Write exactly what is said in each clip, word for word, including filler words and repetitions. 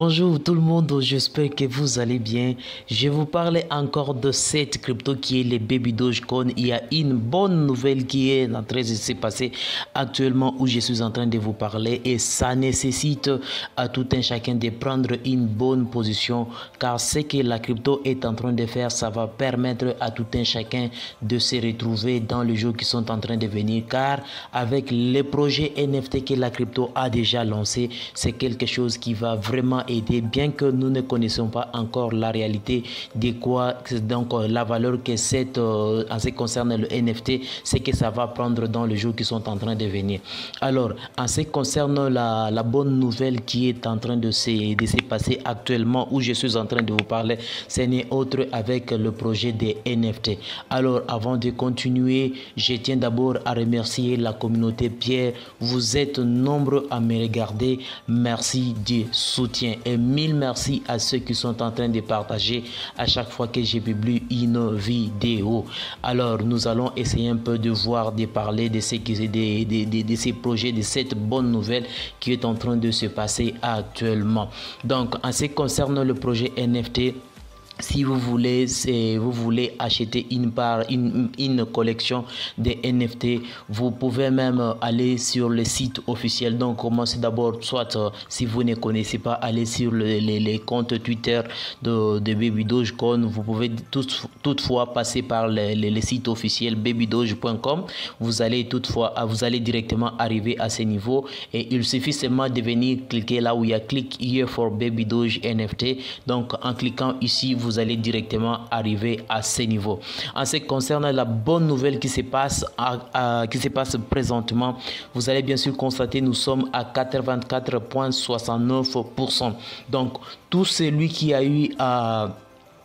Bonjour tout le monde, j'espère que vous allez bien. Je vais vous parler encore de cette crypto qui est le Baby Dogecoin. Il y a une bonne nouvelle qui est en train de se passer actuellement où je suis en train de vous parler et ça nécessite à tout un chacun de prendre une bonne position car ce que la crypto est en train de faire, ça va permettre à tout un chacun de se retrouver dans les jours qui sont en train de venir car avec les projets N F T que la crypto a déjà lancé, c'est quelque chose qui va vraiment aider, bien que nous ne connaissons pas encore la réalité de quoi donc la valeur que cette euh, en ce qui concerne le N F T, c'est que ça va prendre dans les jours qui sont en train de venir. Alors en ce qui concerne la, la bonne nouvelle qui est en train de se, de se passer actuellement où je suis en train de vous parler, ce n'est autre avec le projet des N F T. Alors avant de continuer, je tiens d'abord à remercier la communauté Pierre. Vous êtes nombreux à me regarder, merci du soutien. Et mille merci à ceux qui sont en train de partager à chaque fois que je publie une vidéo. Alors nous allons essayer un peu de voir, de parler de, ce qui, de, de, de, de ces projets, de cette bonne nouvelle qui est en train de se passer actuellement. Donc en ce qui concerne le projet N F T, si vous voulez, vous voulez acheter une part, une, une collection de N F T, vous pouvez même aller sur le site officiel. Donc, commencez d'abord, soit euh, si vous ne connaissez pas, aller sur le, les, les comptes Twitter de, de Baby Dogecoin. Vous pouvez tout, toutefois passer par le, le, le site officiel baby doge point com. Vous allez toutefois, vous allez directement arriver à ce niveau et il suffit seulement de venir cliquer là où il y a click here for Baby Doge N F T. Donc, en cliquant ici, vous allez directement arriver à ce niveau. En ce qui concerne la bonne nouvelle qui se passe à, à, qui se passe présentement, vous allez bien sûr constater nous sommes à quatre-vingt-quatre virgule soixante-neuf pour cent. Donc tout celui qui a eu à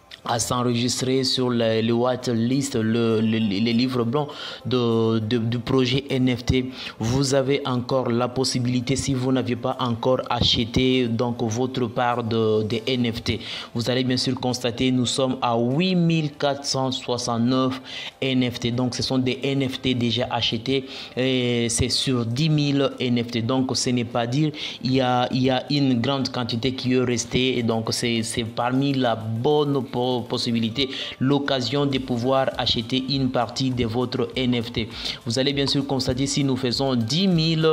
à s'enregistrer sur le, le whitelist, le, le, les livres blancs de, de, du projet N F T, vous avez encore la possibilité, si vous n'aviez pas encore acheté donc votre part de, de N F T, vous allez bien sûr constater nous sommes à huit mille quatre cent soixante-neuf N F T. Donc ce sont des N F T déjà achetés et c'est sur dix mille N F T. Donc ce n'est pas dire il y a, il y a une grande quantité qui est restée et donc c'est parmi la bonne possibilité, l'occasion de pouvoir acheter une partie de votre N F T. Vous allez bien sûr constater si nous faisons dix mille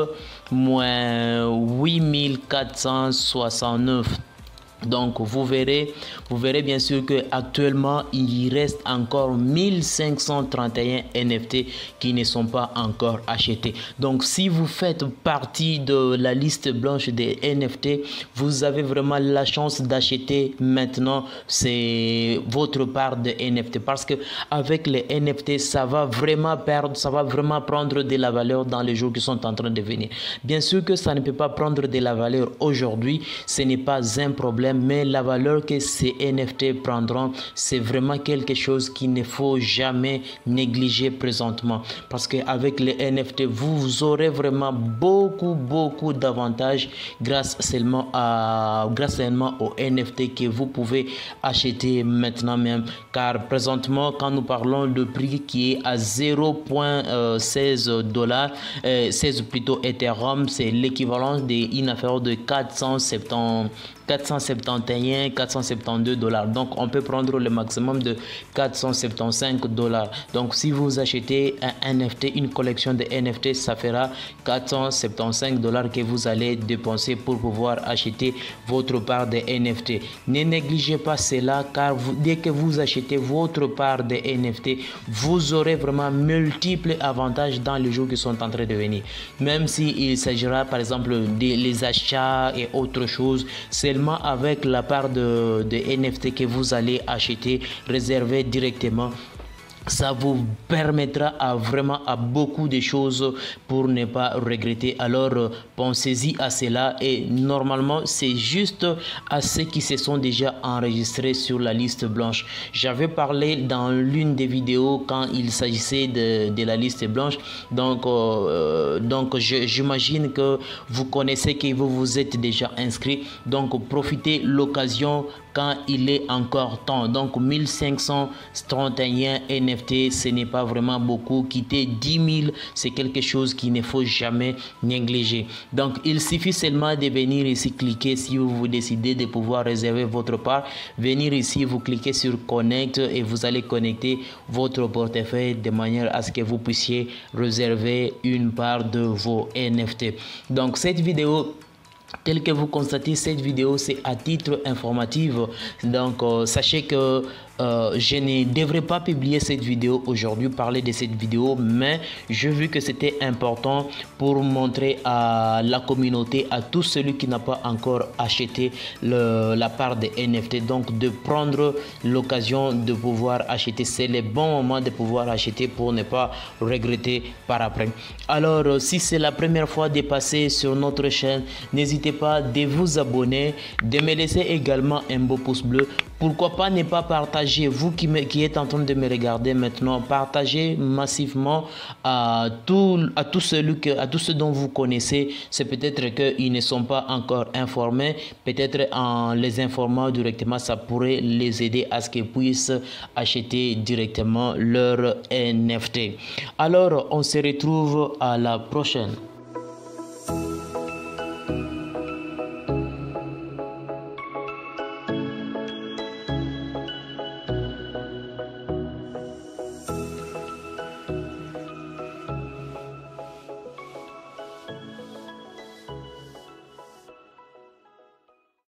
moins huit mille quatre cent soixante-neuf. Donc vous verrez, vous verrez bien sûr que actuellement il reste encore mille cinq cent trente et un N F T qui ne sont pas encore achetés. Donc si vous faites partie de la liste blanche des N F T, vous avez vraiment la chance d'acheter maintenant c'est votre part de N F T parce que avec les N F T ça va vraiment perdre, ça va vraiment prendre de la valeur dans les jours qui sont en train de venir. Bien sûr que ça ne peut pas prendre de la valeur aujourd'hui, ce n'est pas un problème. Mais la valeur que ces N F T prendront, c'est vraiment quelque chose qu'il ne faut jamais négliger présentement. Parce qu'avec les N F T, vous aurez vraiment beaucoup, beaucoup d'avantages grâce seulement, à, grâce seulement aux N F T que vous pouvez acheter maintenant même. Car présentement, quand nous parlons de prix qui est à zéro virgule seize dollars, euh, seize plutôt Ethereum, c'est l'équivalent d'une affaire de quatre cent soixante-onze, quatre cent soixante-et-un, quatre cent soixante-douze dollars. Donc on peut prendre le maximum de quatre cent soixante-quinze dollars. Donc si vous achetez un N F T, une collection de N F T, ça fera quatre cent soixante-quinze dollars que vous allez dépenser pour pouvoir acheter votre part de N F T. Ne négligez pas cela car vous, dès que vous achetez votre part de N F T, vous aurez vraiment multiples avantages dans les jours qui sont en train de venir. Même s'il s'agira par exemple des les achats et autres choses, c'est avec la part de, de N F T que vous allez acheter, réserver directement. Ça vous permettra à vraiment à beaucoup de choses pour ne pas regretter. Alors pensez-y à cela et normalement c'est juste à ceux qui se sont déjà enregistrés sur la liste blanche. J'avais parlé dans l'une des vidéos quand il s'agissait de, de la liste blanche. Donc, euh, donc j'imagine que vous connaissez que vous vous êtes déjà inscrit. Donc profitez l'occasion quand il est encore temps. Donc mille cinq cent trente et un N F T, ce n'est pas vraiment beaucoup. Quitter dix mille, c'est quelque chose qu'il ne faut jamais négliger. Donc il suffit seulement de venir ici cliquer si vous, vous décidez de pouvoir réserver votre part. Venir ici, vous cliquez sur Connect et vous allez connecter votre portefeuille de manière à ce que vous puissiez réserver une part de vos N F T. Donc cette vidéo, tel que vous constatez, cette vidéo c'est à titre informatif. Donc euh, sachez que euh, je ne devrais pas publier cette vidéo aujourd'hui, parler de cette vidéo, mais j'ai vu que c'était important pour montrer à la communauté, à tout celui qui n'a pas encore acheté le, la part des N F T, donc de prendre l'occasion de pouvoir acheter. C'est le bon moment de pouvoir acheter pour ne pas regretter par après. Alors euh, si c'est la première fois de passer sur notre chaîne, n'hésitez pas de vous abonner, de me laisser également un beau pouce bleu. Pourquoi pas ne pas partager, vous qui, me, qui êtes en train de me regarder maintenant, partagez massivement à tous à tout celui que, à tous ceux dont vous connaissez. C'est peut-être qu'ils ne sont pas encore informés, peut-être en les informant directement, ça pourrait les aider à ce qu'ils puissent acheter directement leur N F T. Alors on se retrouve à la prochaine.